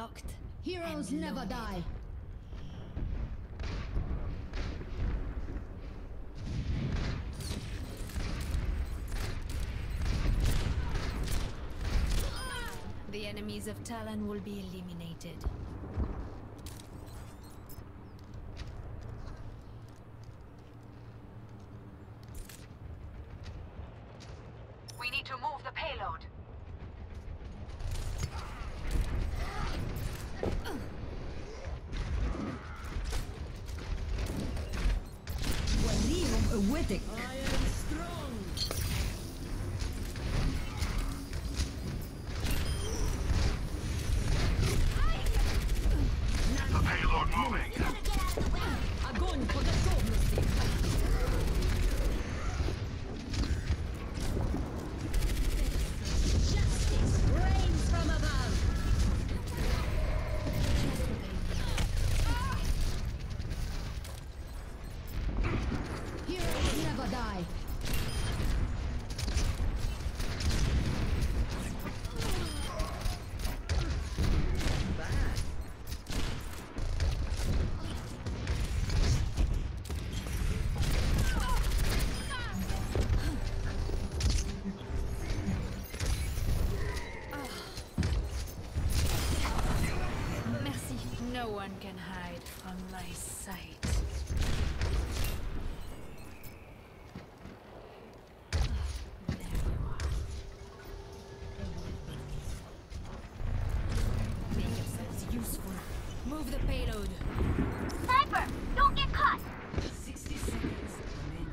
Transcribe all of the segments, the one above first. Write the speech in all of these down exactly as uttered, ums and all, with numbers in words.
locked. Heroes and never loaded. die. The enemies of Talon will be eliminated. We need to move the payload. وليهم قوتك. I am strong. The payload moving. Огонь по готовности. Justice reigns from above. Heroes never die. Bad. Merci. No one can hide from my sight. There you are. Make yourselves useful. Move the payload. Sniper! Don't get caught! sixty seconds remaining.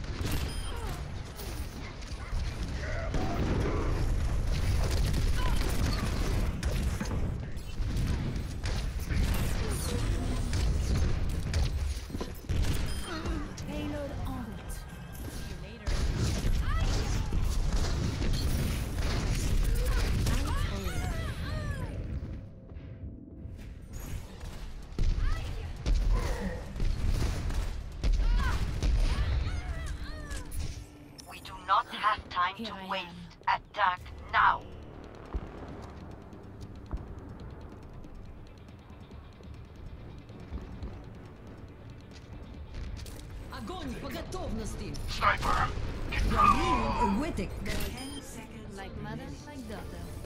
Payload en route. See you later. We do not have time Here to I waste. am. Attack now! Огонь по готовности. Sniper, get وليهم قوتك. ten seconds Like mother, like daughter.